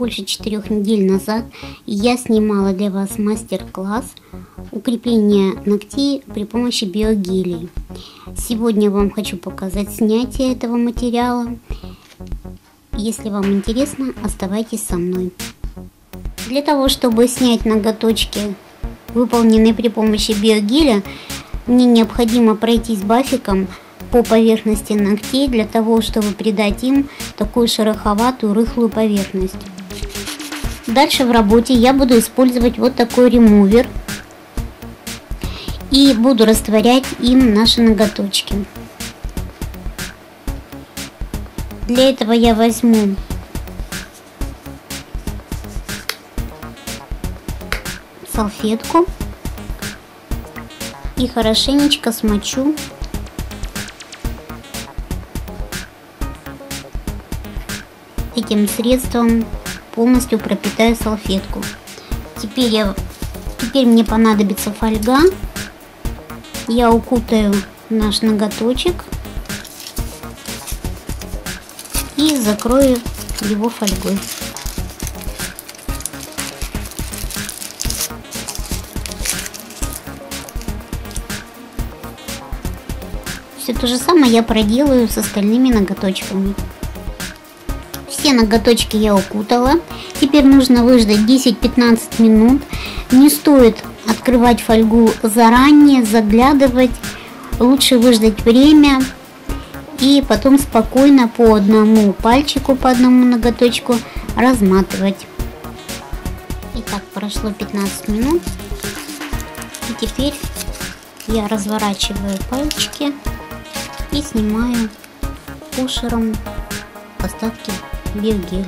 больше 4 недель назад я снимала для вас мастер-класс укрепления ногтей при помощи биогелей. Сегодня вам хочу показать снятие этого материала. Если вам интересно, оставайтесь со мной. Для того, чтобы снять ноготочки, выполненные при помощи биогеля, мне необходимо пройтись бафиком по поверхности ногтей, для того, чтобы придать им такую шероховатую, рыхлую поверхность. Дальше в работе я буду использовать вот такой ремувер и буду растворять им наши ноготочки. Для этого я возьму салфетку и хорошенечко смочу этим средством, полностью пропитаю салфетку. Теперь мне понадобится фольга. Я укутаю наш ноготочек и закрою его фольгой. Все то же самое я проделаю с остальными ноготочками. Все ноготочки я укутала. Теперь нужно выждать 10-15 минут. Не стоит открывать фольгу заранее, заглядывать. Лучше выждать время и потом спокойно по одному пальчику, по одному ноготочку разматывать. Итак, прошло 15 минут. И теперь я разворачиваю пальчики и снимаю пушером остатки биогеля.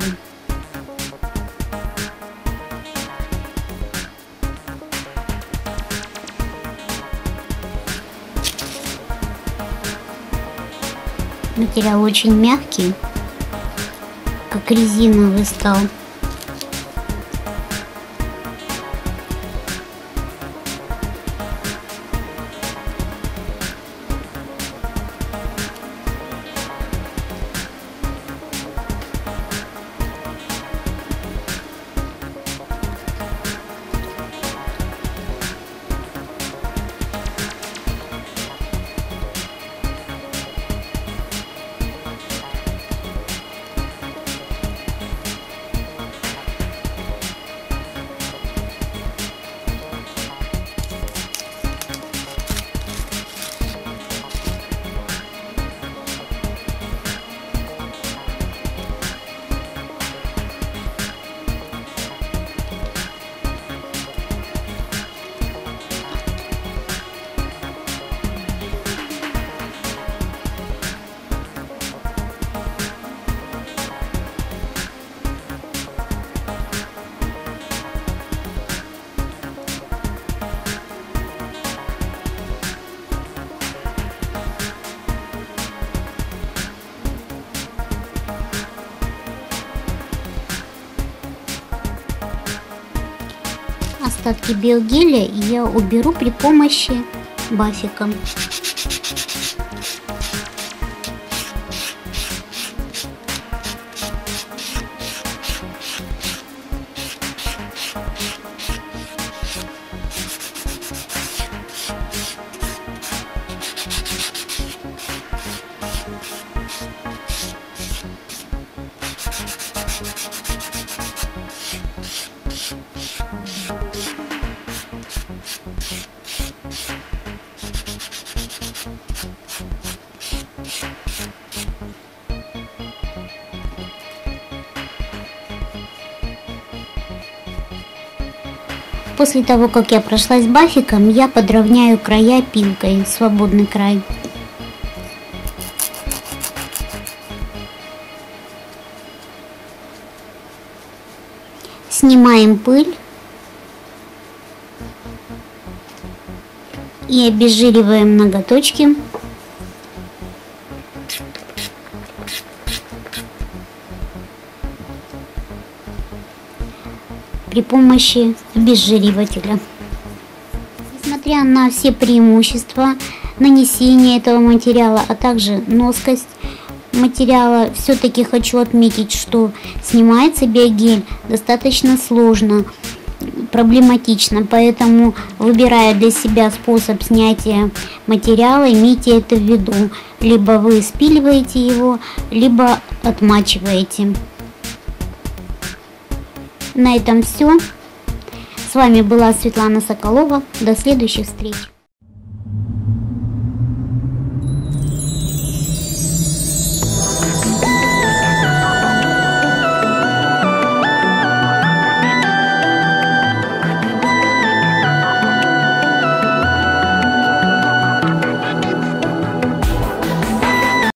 Материал очень мягкий, как резиновый стал. Остатки биогеля я уберу при помощи бафика. После того, как я прошлась бафиком, я подровняю края пилкой, свободный край. Снимаем пыль и обезжириваем ноготочки. При помощи обезжиривателя. Несмотря на все преимущества нанесения этого материала, а также носкость, материала все-таки хочу отметить, что снимается биогель достаточно сложно, проблематично, поэтому, выбирая для себя способ снятия материала, имейте это в виду. Либо вы спиливаете его, либо отмачиваете. На этом все. С вами была Светлана Соколова. До следующих встреч.